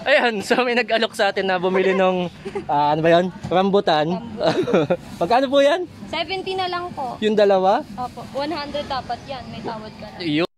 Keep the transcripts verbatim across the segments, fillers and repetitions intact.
Ayan, so may nag-alok sa atin na bumili ng, uh, ano ba yun? Rambutan. Magkano po yan? seventy na lang po. Yung dalawa? Opo, one hundred dapat yan. May tawad ka na. Yun.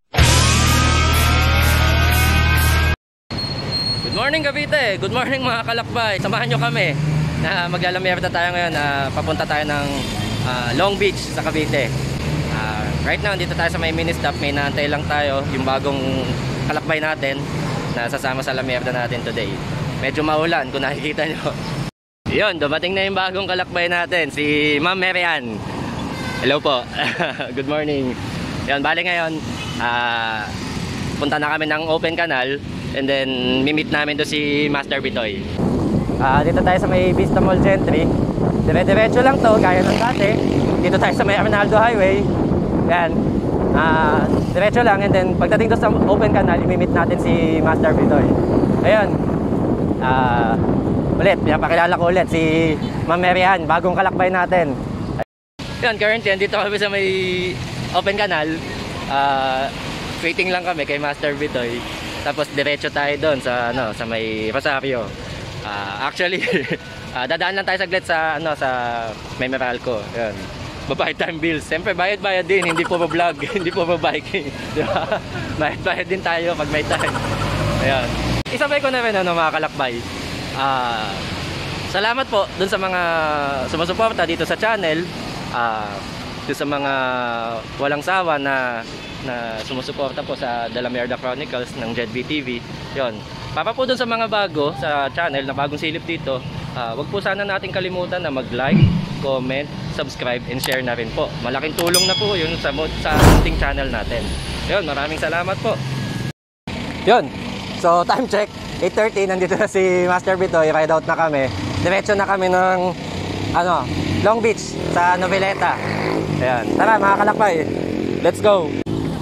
Good morning Cavite! Good morning mga kalakbay! Samahan nyo kami na maglalamierda tayo ngayon na papunta tayo ng uh, Long Beach sa Cavite. Uh, right now, dito tayo sa may mini stop. May naantay lang tayo yung bagong kalakbay natin na sasama sa lamierda natin today. Medyo maulan kung nakikita nyo. Yun, dumating na yung bagong kalakbay natin, si Ma'am Marian. Hello po. Good morning. Yun, bali ngayon, uh, punta na kami ng open canal and then mimit namin to si Master Bitoy. Uh, dito tayo sa may Vista Mall Gentry. Dire-diretso lang to, gaya ng dati. Dito tayo sa may Arnaldo Highway. Yan. Uh, diretso lang, and then pagdating doon sa open canal, imimit natin si Master Bitoy. Ayun. Uh, ulit, pinapakilala ko ulit si Ma'am Marian, bagong kalakbay natin. Ayun, currently, dito kami sa may open canal. Uh, waiting lang kami kay Master Bitoy. Tapos diretso tayo doon sa ano, sa may Rosario. Uh, actually, uh, dadaan lang tayo saglit sa ano, sa may Meralco. Ayun. Babayad time bills. Siyempre, bayad-bayad din. Hindi po vlog, hindi po biking. Di ba? Bayad-bayad din tayo pag may time. Ayan. Isabay ko na rin, ano, mga kalakbay. Uh, salamat po dun sa mga sumusuporta dito sa channel. Uh, dun sa mga walang sawa na, na sumusuporta po sa The Lamierda Chronicles ng Jet B T V. Yun. Para po dun sa mga bago sa channel, na bagong silip dito, uh, wag po sana natin kalimutan na mag-like, comment, subscribe, and share na rin po. Malaking tulong na po yun sa, sa ating channel natin. Yun, maraming salamat po. Yun, so time check, eight thirty, nandito na si Master Bitoy, ride out na kami. Diretso na kami ng ano, Long Beach sa Noveleta. Ayan, tara mga kalakbay, let's go.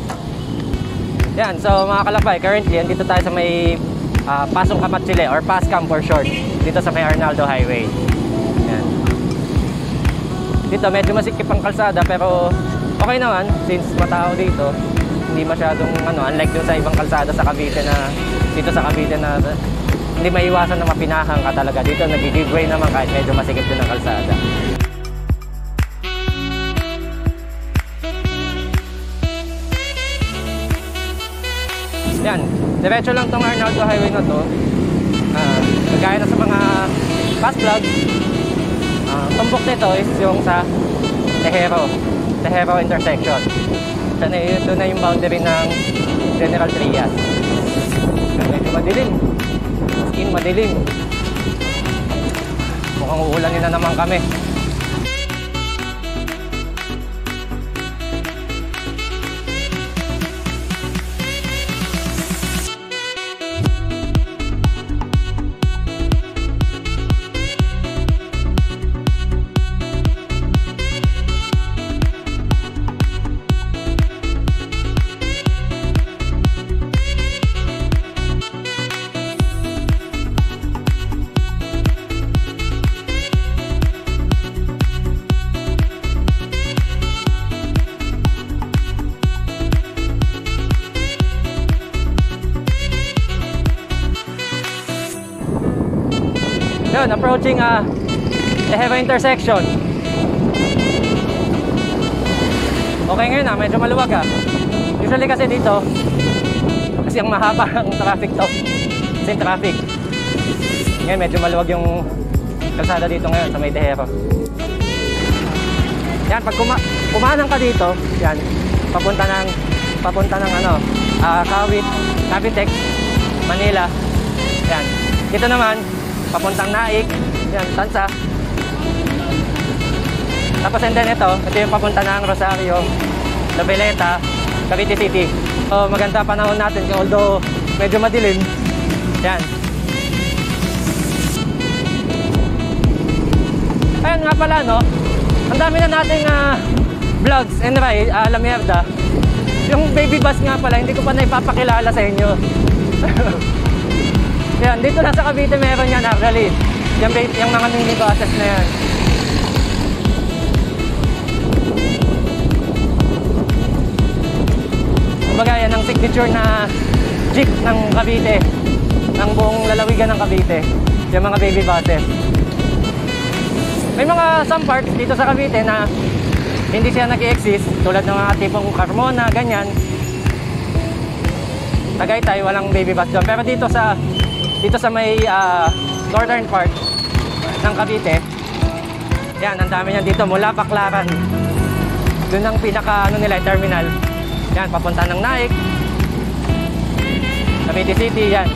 Yan, so mga kalakbay, currently, andito tayo sa may uh, Pasong Kamatsile or Pascam for short, dito sa may Arnaldo Highway. Yan. Dito medyo masikip ang kalsada pero okay naman since matao dito. Hindi masyadong ano, unlike dun sa ibang kalsada sa Cavite na dito sa Cavite na hindi maiwasan na mapinahang ka talaga. Dito nag-give way naman kahit medyo masikip din ang kalsada. Yan, diretso lang tong Arnaldo Highway na to. Uh, Gaya na sa mga past vlog. Uh, tumbok nito is yung sa Tejero Tejero intersection. Ito na, ito na yung boundary ng General Trias. Medyo madilim. Skin madilim. Mukhang uulanin na naman kami. Yun, approaching uh, Tejero intersection. Okay ngayon ah, medyo maluwag ah. Usually kasi dito, kasi ang mahaba ang traffic to. Kasi yung traffic. Ngayon medyo maluwag yung kalsada dito ngayon sa may Tejero. Yan, pag kuma kumanan ka dito, yan, papunta ng, papunta ng ano, uh, Kawit, Cavitex, Manila. Yan, dito naman, papuntang Naik, yan, Tansa. Tapos and then ito, ito yung papunta ng Rosario, Noveleta, Cavite City. So maganda panahon natin, although medyo madilim. Yan. Ayan nga pala, no? Ang dami na nating uh, vlogs and ride, uh, Lamierda. Yung baby bus nga pala, hindi ko pa na ipapakilala sa inyo. Yan, dito lang sa Cavite meron yan actually. Yung, yung mga minibuses na yan. Kumbaga yan ang signature na jeep ng Cavite. ng buong lalawigan ng Cavite, yung mga baby buses. May mga some parts dito sa Cavite na hindi siya nag-i-exist, tulad ng mga tipong Carmona, ganyan. Tagaytay, walang baby bus doon. Pero dito sa dito sa may uh, northern part ng Cavite, yan, ang dami niyan dito mula Baclaran. Doon ang pinaka ano nila, terminal. Yan, papunta ng Naik, Cavite City, yan.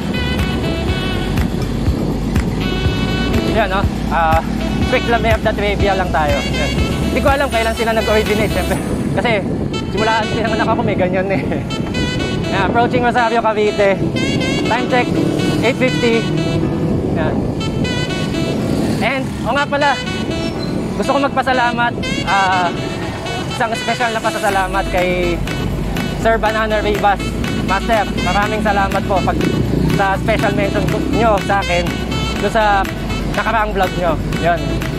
Yan, no? Uh, quick lang, may update trivia lang tayo. Yan. Hindi ko alam kailan sila nag-originate, syempre. Kasi simulaan pinanganak ako, may ganyan eh. Yan, approaching Rosario, Cavite. Time check, eight fifty. Yan. And, o nga pala, gusto ko magpasalamat, ah, uh, isang special na pasasalamat kay Sir Banana Rivas. Master, maraming salamat po pag sa special mention nyo sa akin doon sa nakaraang vlog nyo. Yun.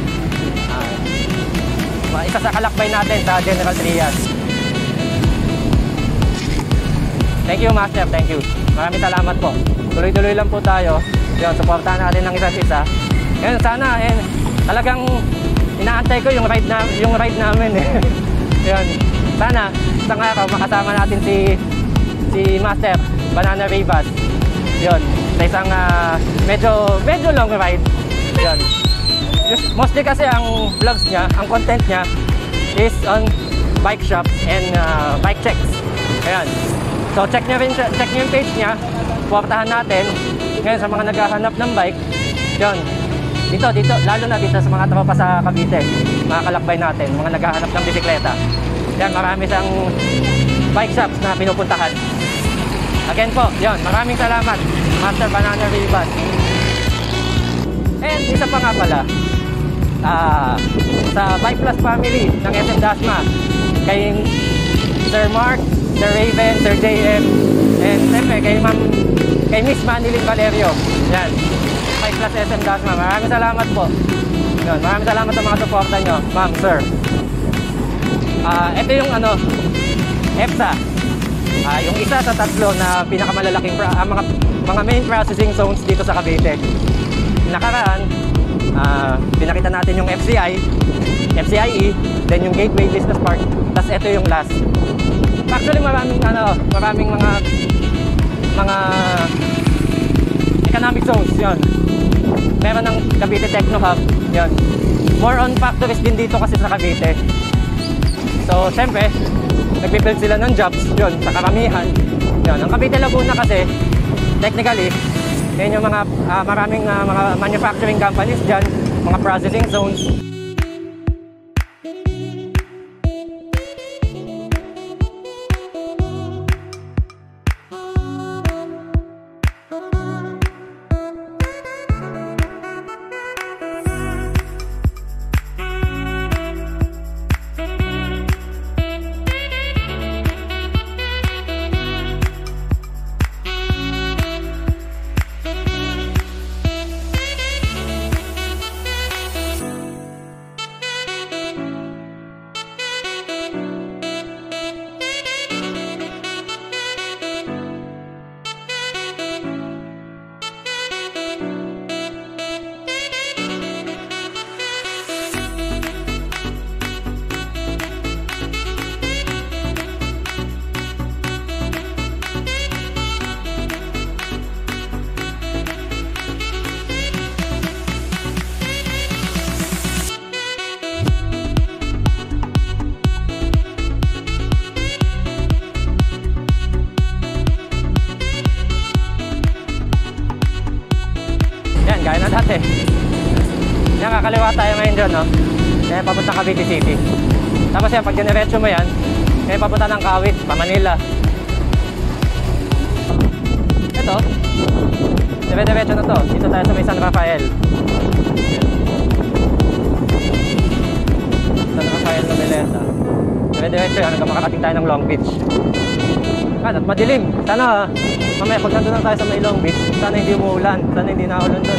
Uh, isa sa kalakbay natin sa General Trias. Thank you, Master. Thank you. Maraming salamat po. Tuloy-tuloy lang po tayo. Yun, supportahan natin ng isa't isa. Yun, sana, eh, talagang inaantay ko yung ride, na, yung ride namin eh. Yun. Sana, isang araw makasama natin si si Master Banana Rivas. Yun. Sa isang uh, medyo, medyo long ride. Yun. Just, mostly kasi ang vlogs niya, ang content niya is on bike shop and uh, bike checks. Ayan. So check niyo rin, check niyo yung page niya. Suportahan natin. Ngayon sa mga naghahanap ng bike. Yun. Dito, dito, lalo na dito sa mga tropa sa Cavite, mga kalakbay natin, mga naghahanap ng bisikleta. Yan, marami siyang bike shops na pinupuntahan. Again po, yun, maraming salamat, Master Banana Rivas. And isa pa nga pala, uh, sa Bike Plus family ng S M Dasma, kay Sir Mark, Sir Raven, Sir J M, and siyempre kay Ma'am, kay Miss Manilyn Valerio. Yan. Bike Plus S M Dasma. Maraming salamat po. Yun, maraming salamat sa mga suporta nyo, ma'am, sir. Uh, ito yung ano, EPSA. Uh, yung isa sa tatlo na pinakamalalaking uh, mga, mga main processing zones dito sa Cavite. Nakaraan, uh, pinakita natin yung F C I, F C I E, then yung Gateway Business Park, tapos ito yung last. Actually, maraming ano, maraming mga mga economic zones, yun. Meron ng Cavite Techno Hub, yun. More on factories din dito kasi sa Cavite. So, siyempre, nagbibuild sila ng jobs, yun, sa karamihan. Yun, ang Cavite Laguna kasi, technically, yan yung mga, uh, maraming uh, mga manufacturing companies dyan, mga processing zones. Gaya na dati. Yan, kakaliwa tayo ngayon dyan, no? Yan, papunta Cavite City. Tapos yan, pag dinerecho mo yan, yan, papunta ng Kawit, pa Manila. Ito, dire-diretso na to. Dito tayo sa may San Rafael. San Rafael na Beleza. Dire-diretso yan, hanggang makarating tayo ng Long Beach. At madilim. Sana, mamaya pag nandun na tayo sa may Long Beach, sana hindi umuulan. Sana hindi naulan doon.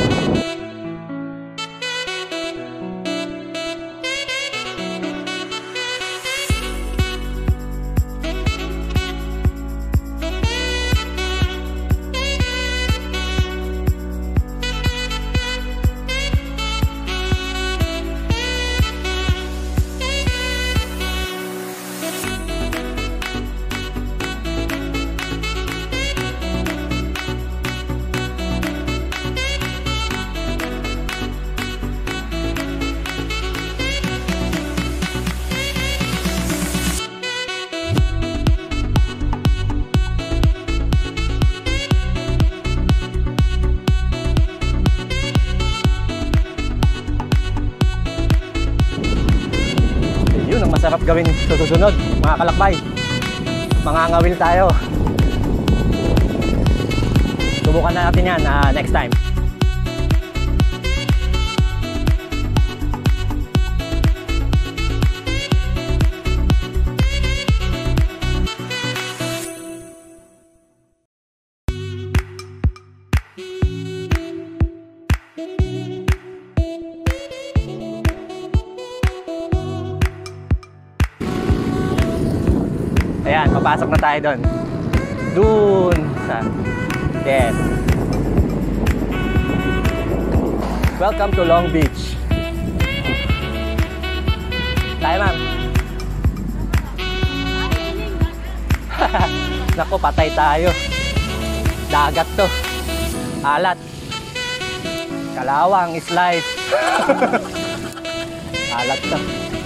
masarap gawin sa susunod, mga kalakbay. Mangangawil tayo. Subukan na natin yan uh, next time. Ayan, papasok na tayo doon. Doon sa... Yes. Welcome to Long Beach. Tayo, ma'am. Naku, patay tayo. Dagat to. Alat. Kalawang is life. Alat to.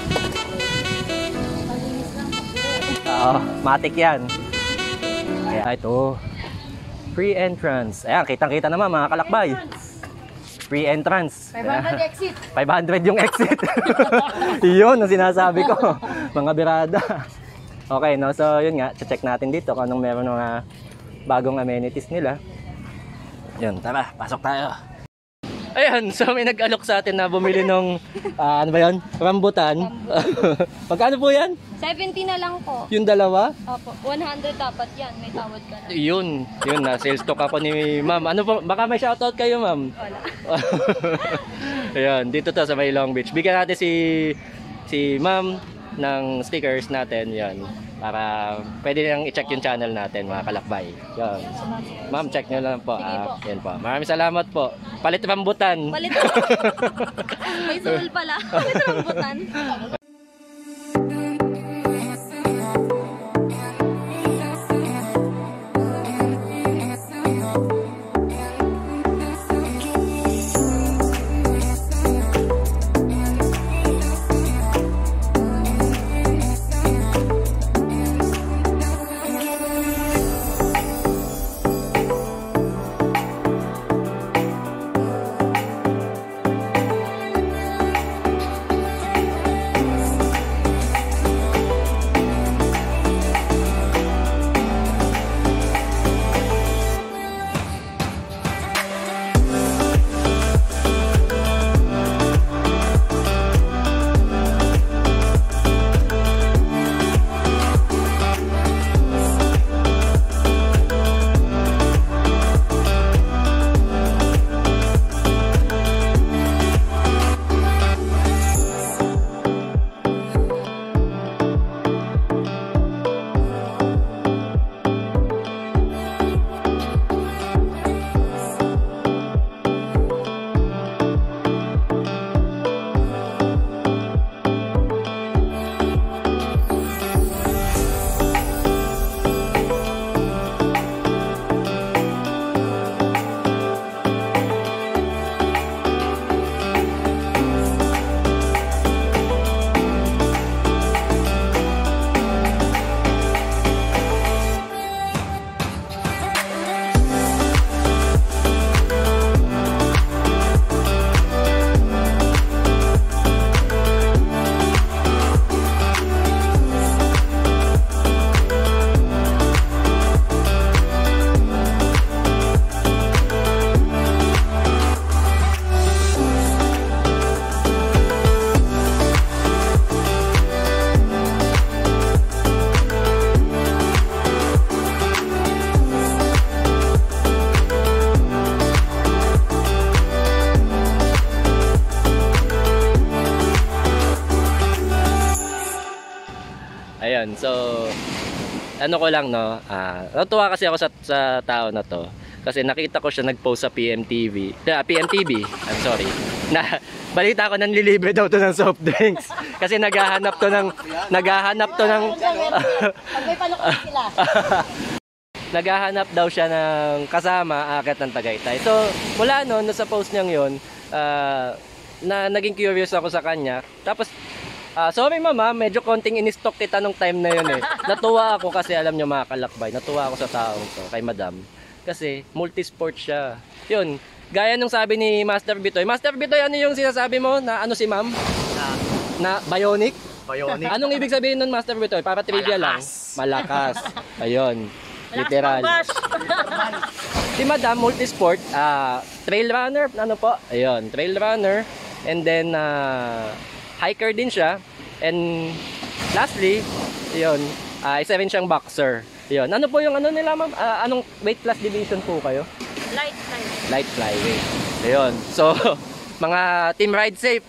Oo, matik yan. Kaya ito, free entrance. Ayan, kitang-kita naman mga kalakbay. Free entrance. five hundred exit. five hundred yung exit. Yun ang sinasabi ko. Mga birada. Okay, no? So, yun nga. Check natin dito kung anong meron mga bagong amenities nila. Yun, tara. Pasok tayo. Ayan, so may nag-alok sa atin na bumili ng, uh, ano ba yun? Rambutan. Magkano po yan? seventy na lang po. Yung dalawa? Opo, one hundred dapat yan. May tawad ka na. Yun, yun na. Sales talk ako ni ma'am. Ano po, baka may shoutout kayo, ma'am? Wala. Ayan, dito to sa may Long Beach. Bigyan natin si si ma'am ng stickers natin, yan. Para pwede nang i-check yung channel natin, mga kalakbay. Yan. Ma'am, check nyo lang po. Sige Ah, po. yan po. Maraming salamat po. Palit rambutan. Palit may sul pala. Palit rambutan. Ayan, so ano ko lang, no, ah, natuwa kasi ako sa, sa tao na to kasi nakita ko siya nag-post sa P M T V, uh, P M T V, I'm sorry, na balita ko nanlilibre daw to ng soft drinks kasi naghahanap to ng naghahanap to ng Pag may palukot sila. naghahanap daw siya ng kasama aakyat ng Tagaytay. So mula noon, no, sa post niyang yun, uh, na naging curious ako sa kanya. Tapos Uh, sorry mama, medyo konting in-stock kita nung time na yun eh. Natuwa ako kasi alam nyo mga kalakbay, natuwa ako sa taong to, kay madam. Kasi multi-sport siya. Yun, gaya nung sabi ni Master Bitoy. Master Bitoy, ano yung sinasabi mo na ano si ma'am? Na, na bionic? Bionic. Anong ibig sabihin nun, Master Butoy? Para trivia lang. Malakas. Ayun. Literal. Si Madam, multisport, ah, trail runner, ano po? Ayun, trail runner. And then, ah, hiker din siya. And lastly, ayun, ah, isa rin siyang boxer. Ayun. Ano po yung ano nila, ma'am? Ah, anong weight class division po kayo? Light time. Light flyweight. Ayun. So, mga team ride safe.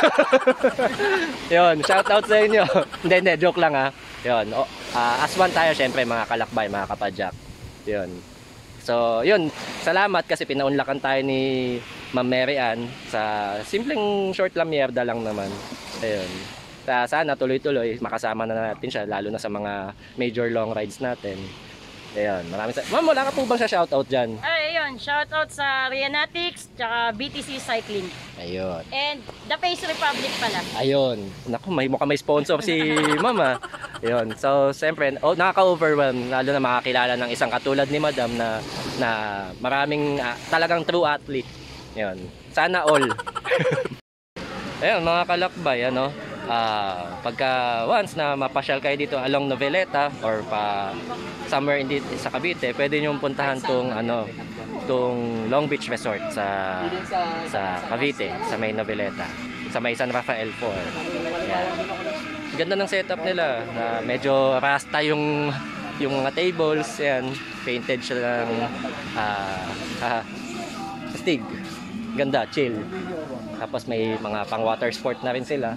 Yun, shout out sa inyo. Hindi, hindi, joke lang ha. Yun, o, uh, aswan tayo syempre mga kalakbay, mga kapadyak. Yun. So, yun, salamat kasi pinaunlakan tayo ni Ma'am Mary Ann sa simpleng short lamierda lang naman. Ayun. Sa, sana tuloy-tuloy, makasama na natin siya, lalo na sa mga major long rides natin. Ayun, maraming sa... Ma'am, wala ka po bang sa shoutout dyan? Ay, ayun. Shoutout sa Rianatics, tsaka B T C Cycling. Ayun. And The Pace Republic pala. Ayun. Naku, may mukhang may sponsor si Mama. Ayun. So, siyempre, oh, nakaka-overwhelm. Lalo na makakilala ng isang katulad ni Madam na, na maraming uh, talagang true athlete. Ayun. Sana all. Ayun, mga kalakbay, ano, uh, pagka once na mapasyal kayo dito along Noveleta or pa somewhere in dito, sa Cavite, pwede nyo puntahan tong ano, tong Long Beach Resort sa sa Cavite, sa may Noveleta, sa may San Rafael four. Yan. Ganda ng setup nila. Uh, medyo rasta yung yung mga tables, yan, painted siya ng uh, uh, stig. Ganda, chill. Tapos may mga pang water sport na rin sila.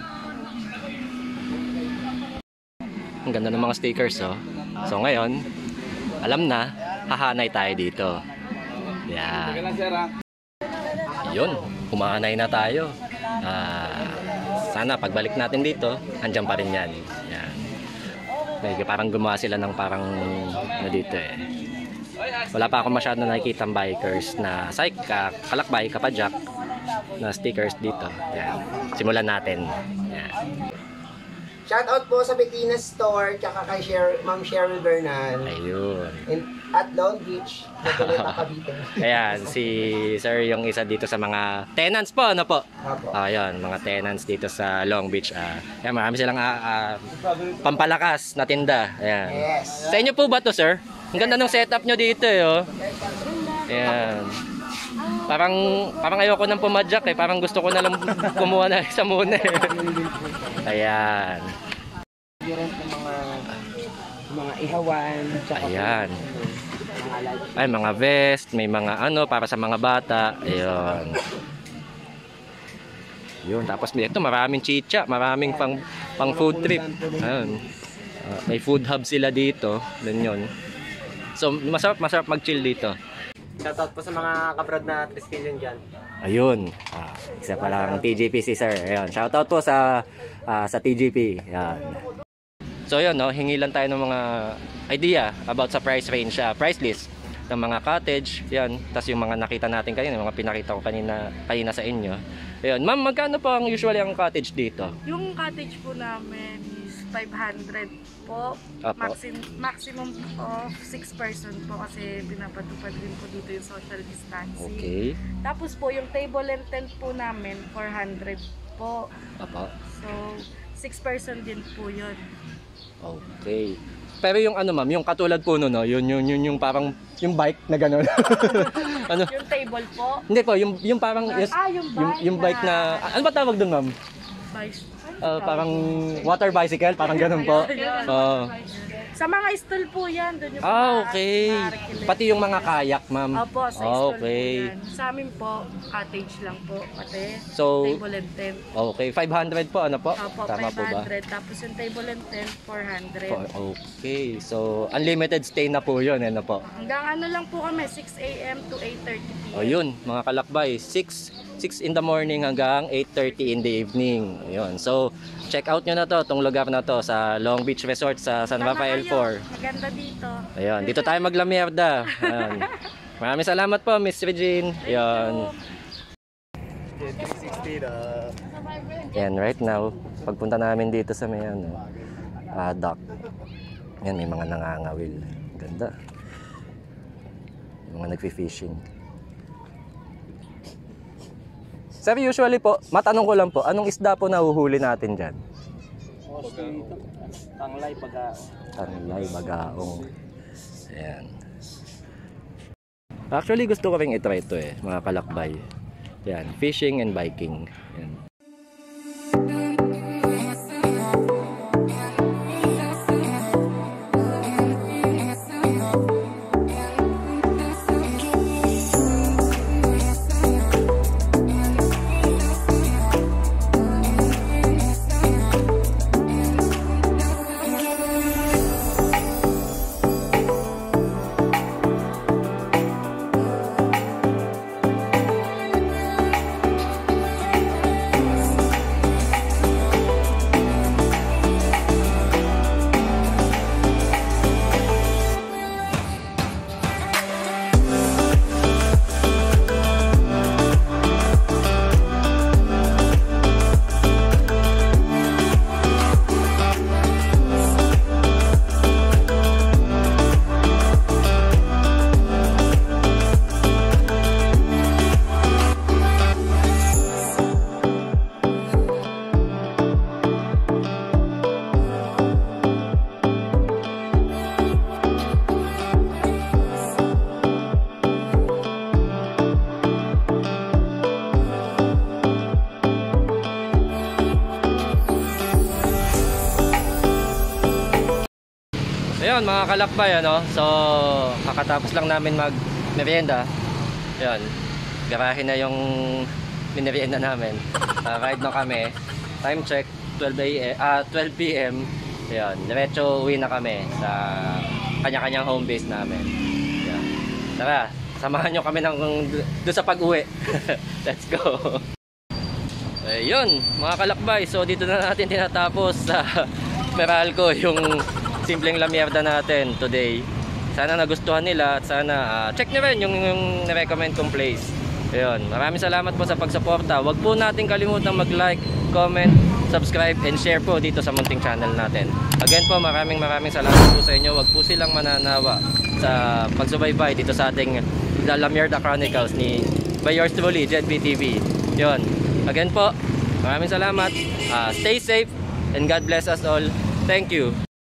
Ang ganda ng mga stickers, oh. So ngayon, alam na, hahanay tayo dito. Yan. Yun, humahanay na tayo. Ah, sana pagbalik natin dito, andyan pa rin yan. Yan. May parang gumawa sila ng parang ano dito eh. Wala pa ako masyado nakikitang bikers na psych, ka, kalakbay, kapadyak na stickers dito. Yan. Simulan natin. Yan. Shoutout po sa Bettina Store, tsaka kay Sher Ma'am Cheryl Bernal. Ayun. In, at Long Beach, Noveleta, Cavite. Ayan, si Sir yung isa dito sa mga tenants po, ano po? Apo. Ayun, mga tenants dito sa Long Beach. Ah, ayan, marami silang ah, ah, pampalakas na tinda. Ayan. Yes. Sa inyo po ba to, sir? Ang ganda ng setup nyo dito, eh, oh. Ayan. Parang, parang ayoko nang pumadyak, eh. Parang gusto ko na lang kumuha na isa muna, eh. Ayan. Meron ng mga mga ihawan, tsaka Ayan. mga light. Ay, mga vest, may mga ano para sa mga bata. Ayun. Yun, tapos ito maraming chicha, maraming pang pang food trip. Ayun. Uh, may food hub sila dito, din yun. So, masarap masarap mag-chill dito. Shoutout po sa mga kabrad na Triskelion dyan. Ayun. Ah, isa pa lang T G P si Sir. Ayun, shoutout po sa ah, sa T G P. Ayun. So, yun, no, hingi lang tayo ng mga idea about sa price range, uh, price list ng mga cottage, yan. Tapos yung mga nakita natin kanina, yung mga pinakita ko kanina, kanina sa inyo. Ayun, ma'am, magkano po ang usually ang cottage dito? Yung cottage po namin is five hundred po. Apo. Maxim, maximum of six person po kasi pinapatupad din po dito yung social distancing. Okay. Tapos po yung table and tent po namin four hundred po. Apo. So six person din po yun. Okay. Pero yung ano ma'am, yung katulad po no, no, yun, yun, yun, yung parang, yung bike na gano'n. Ano? Yung table po. Hindi po, yung, yung parang, yes, Ah, yung bike yung, yung bike na, na- ano ba tawag dun ma'am? Bike. Uh, parang water bicycle, parang gano'n po. Ayun. Oo. Sa mga stall po yan. Doon yung Ah, mga- okay. mga Pati yung mga kayak, ma'am. Opo, sa Ah, stall okay. po yan. Sa amin po, cottage lang po. Pati So, table and tent. okay, five hundred po, ano po? Opo, Tama po ba? five hundred. Tapos yung table and tent, four hundred. Po- Okay, so unlimited stay na po yun, ano po? Hanggang ano lang po kami, six a m to eight thirty p m. O yun, mga kalakbay, six in the morning hanggang eight thirty in the evening. Ayun. So, check out nyo na to, tong lugar na to sa Long Beach Resort sa San Tama Rafael kayo. four. Maganda dito. Ayun, dito tayo maglamierda. Ayun. Maraming salamat po, Miss Regine. Ayun. three sixty na. Yan, right now, pagpunta namin dito sa may ano, ah, dock. Yan, may mga nangangawil. Ganda. Yung mga nagfi-fishing. Sir, usually po, matanong ko lang po, anong isda po nahuhuli natin dyan? dito. Tanglay pagka. Tanlay, Bagaong. Ayan. Actually, gusto ko rin itry ito eh, mga kalakbay. Ayan, fishing and biking. Ayan. Ayun mga kalakbay, ano? So kakatapos lang namin mag merienda. Ayun, garahe na yung minerienda namin. Uh, ride na kami. Time check twelve p m Ayun, diretso uwi na kami sa kanya-kanyang home base namin. Ayun. Tara, samahan nyo kami ng doon sa pag-uwi. Let's go. Ayun mga kalakbay, so dito na natin tinatapos sa Meralco yung simpleng lamierda natin today. Sana nagustuhan nila at sana uh, check nyo rin yung, yung recommend kong place. Ayun, maraming salamat po sa pagsuporta. Huwag po natin kalimutan mag-like, comment, subscribe, and share po dito sa munting channel natin. Again po, maraming maraming salamat po sa inyo. Huwag po silang mananawa sa pagsubaybay dito sa ating The Lamierda Chronicles ni by yours truly, Jed B T V. Yun, again po, maraming salamat. Uh, stay safe and God bless us all. Thank you.